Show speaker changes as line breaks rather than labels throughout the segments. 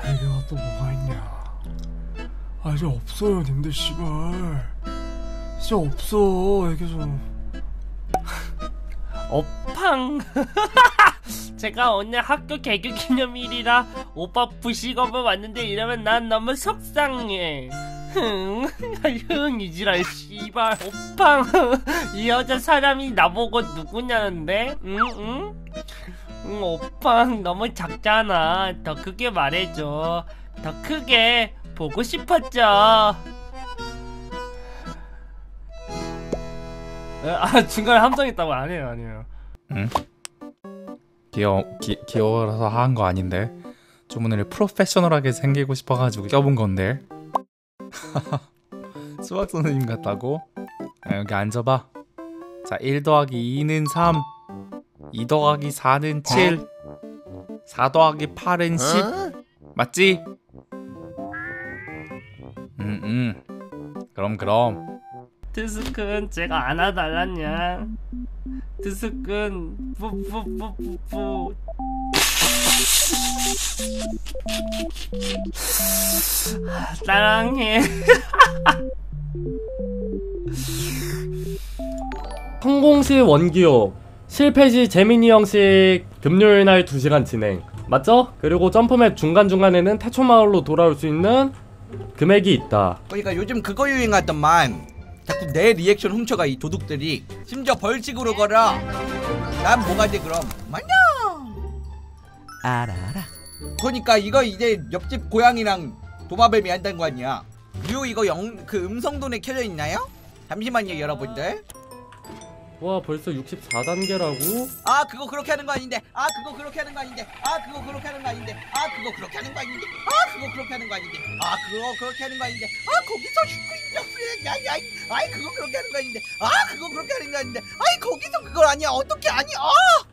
이게 또 뭐가 있냐. 아 이제 없어요 님들 씨발. 진짜 없어 이게 좀.
오팡. 제가 오늘 학교 개교 기념일이라 오빠 부식업을 왔는데 이러면 난 너무 속상해. 이지랄 씨발. 오팡. 이 여자 사람이 나보고 누구냐는데? 응? 오팡 너무 작잖아. 더 크게 말해줘. 더 크게 보고 싶었죠. 아 중간에 함정있다고 아니에요.
응? 귀여워서 한 거 아닌데 주문을 프로페셔널하게 생기고 싶어가지고 껴본 건데. 수학 선생님 같다고? 여기 앉아봐. 자, 1 더하기 2는 3, 2 더하기 4는 7, 4 더하기 8은 10. 맞지? 그럼
드스큰 제가 안아달랐냐. 드스큰 뿌뿌뿌뿌뿌. 사랑해.
성공 시 원기호, 실패 시 재민이 형식 금요일 날 2시간 진행 맞죠? 그리고 점프맵 중간중간에는 태초마을로 돌아올 수 있는 금액이 있다.
그러니까 요즘 그거 유행하더만. 자꾸 내 리액션 훔쳐가 이 도둑들이. 심지어 벌칙으로 걸어. 난 뭐가 돼 그럼? 마냥. 알아. 그러니까 이거 이제 옆집 고양이랑 도마뱀이 한다는 거 아니야. 그리고 이거 그 음성돈에 켜져 있나요? 잠시만요 여러분들.
와 벌써 64단계라고?
아 그거 그렇게 하는 거 아닌데. 아 그거 그렇게 하는 거 아닌데. 아 그거 그렇게 하는 거 아닌데. 아 그거 그렇게 하는 거 아닌데. 아 그거 그렇게 하는 거 아닌데. 아 그거 그렇게 하는 거 아닌데. 아 거기서 슈크림 야야. 아이 그거 그렇게 하는 거 아닌데. 아 그거 그렇게 하는 거 아닌데. 아이 거기서 그걸 아니야. 어떻게 아니? 아!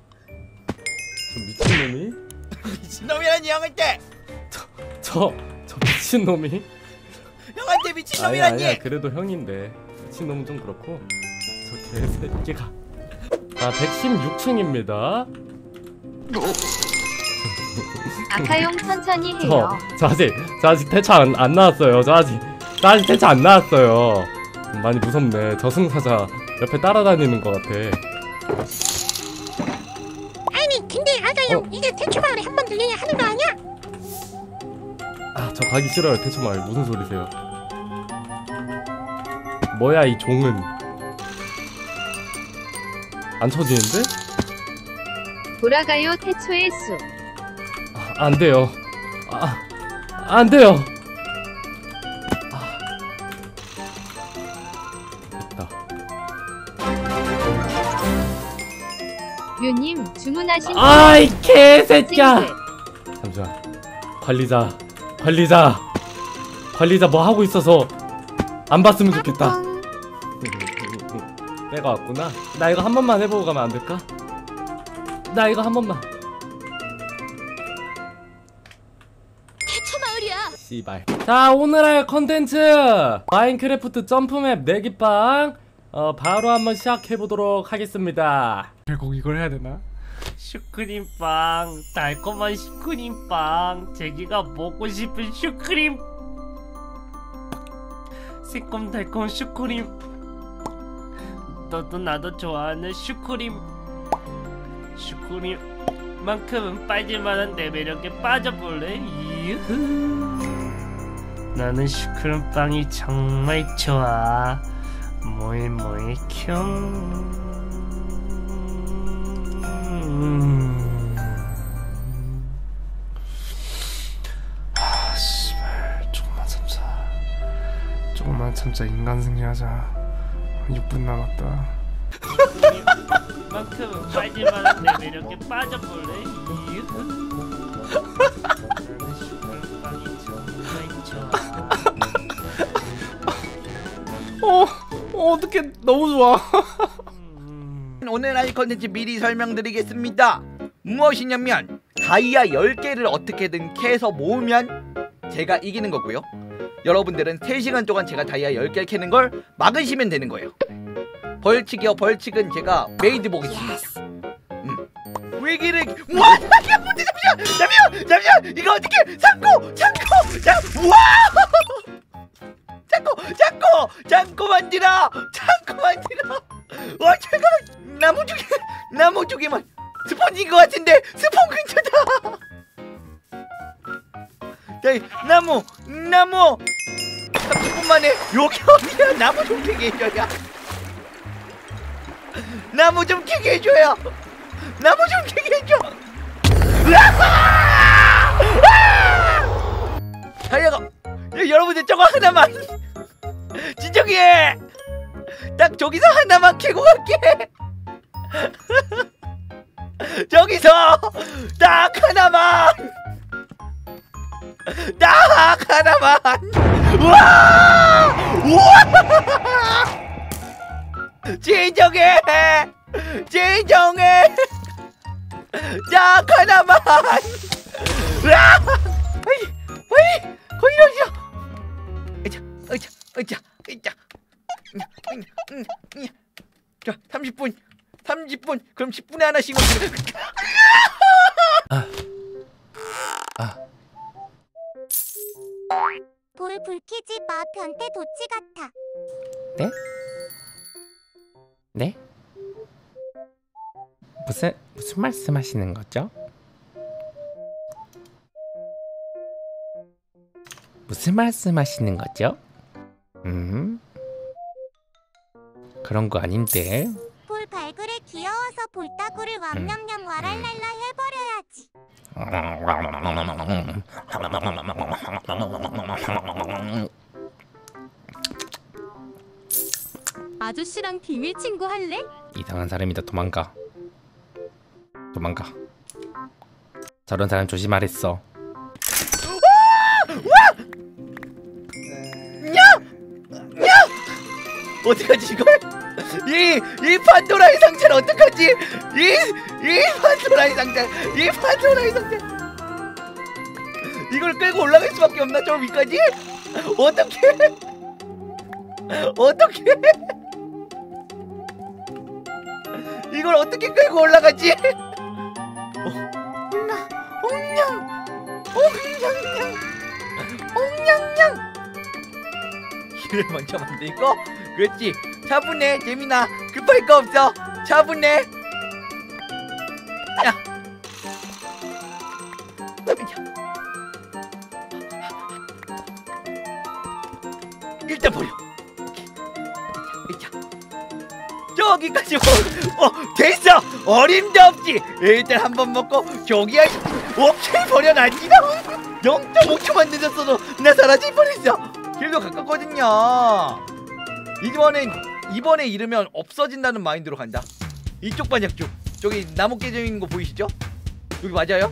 저 미친놈이?
미친놈이라니 형한테.
저 미친놈이?
형한테 미친놈이라니.
아니야 그래도 형인데 미친놈은 좀 그렇고. 저 개새끼가. 자 116층입니다.
아카용 천천히 해요.
저 아직 대차 안 나왔어요. 저 아직 대차 안 나왔어요. 많이 무섭네. 저승사자 옆에 따라다니는 것 같아.
아니 근데 아가용 이게 태초마을에 한 번 들려야 하는 거 아니야?
아 저 가기 싫어요. 태초마을 무슨 소리세요? 뭐야 이 종은. 안 쳐지는데?
돌아가요 태초의 수.
안 돼요. 안 돼요. 됐다.
류님 주문하신
아이 개새끼야.
싱글.
잠시만. 관리자 뭐 하고 있어서 안 봤으면 좋겠다. 때가 왔구나. 나 이거 한 번만 해보고 가면 안 될까? 나 이거 한 번만.
태초마을이야.
씨발. 자 오늘 할 컨텐츠 마인크래프트 점프맵 내기빵 바로 한번 시작해보도록 하겠습니다.
결국 이걸 해야 되나?
슈크림빵. 달콤한 슈크림빵. 제기가 먹고 싶은 슈크림. 새콤달콤 슈크림. 너도 나도 좋아하는 슈크림만큼은 빠질만한 내 매력에 빠져볼래? 유후. 나는 슈크림빵이 정말 좋아. 뭐해 켬.
씨발 조금만 참자 인간 승리하자. 6분 남았다.
만큼은 빠질만한 내 매력에 빠져볼래? 유후. 나는 슈크림빵이 정말 좋아.
어떡해 너무 좋아.
오늘 할 컨텐츠 미리 설명드리겠습니다. 무엇이냐면 다이아 10개를 어떻게든 캐서 모으면 제가 이기는 거고요. 여러분들은 3시간 동안 제가 다이아 10개를 캐는 걸 막으시면 되는 거예요. 벌칙이요. 벌칙은 제가 메이드 보겠습니다. 위기를 잠시만. 잠시만 이거 어떻게 창고 우와 창고 만들어 와 잠깐만 나무 두 개만 스폰인 것 같은데 스폰 근처다 야 나무 30분 만에 여기 어디야 나무 좀 캐게 해줘야 나무 좀 캐게 해줘요 달려가 여러분들 저거 하나만 진정해 딱 저기서 하나만 캐고 갈게 저기서 딱 하나만 우와 진정해 딱 하나만 자 30분 그럼 10분에 하나씩
불 켜지 마. 변태 도치 같아.
네? 무슨 말씀하시는 거죠? 무슨 말씀하시는 거죠? 그런 거 아닌데.
볼 발그레 귀여워서 볼따구를 왕냠냠 와랄랄라 해버려야지.
아저씨랑 비밀 친구 할래?
이상한 사람이다. 도망가. 저런 사람 조심하랬어.
어떡하지 이걸? 이 판도라의 상자는 어떡하지? 이 판도라의 상자 이걸 끌고 올라갈 수밖에 없나 저 위까지? 어떡해 이걸 어떻게 끌고 올라가지? 옹냥냥 이를 먼저 만들고 그렇지 차분해 재민아 급할 거 없어 차분해 야 일단 버려 저기까지 됐어 어림도 없지 일단 한 번 먹고 저기야 오케이 버려놨지 0.5초만 늦었어도 나 사라질 뻔했어 길도 가깝거든요 이번에 잃으면 없어진다는 마인드로 간다 이쪽 반약 쪽 저기 나무 깨져 있는 거 보이시죠? 여기 맞아요?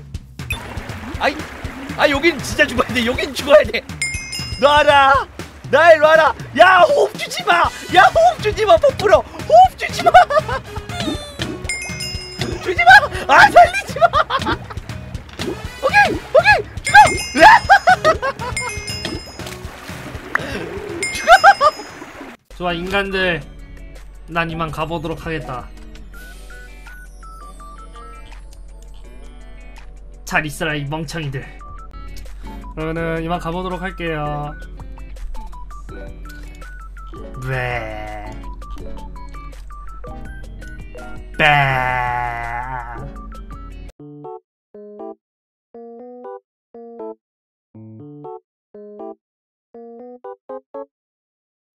여긴 진짜 죽어야 돼 여긴 죽어야 돼 놔라 날 놔라 야 호흡 주지마 포프로 호흡 주지마 살리지마 오케이 죽어
좋아 인간들 난 이만 가보도록 하겠다. 잘 있어라 이 멍청이들. 그러면은 이만 가보도록 할게요. 네.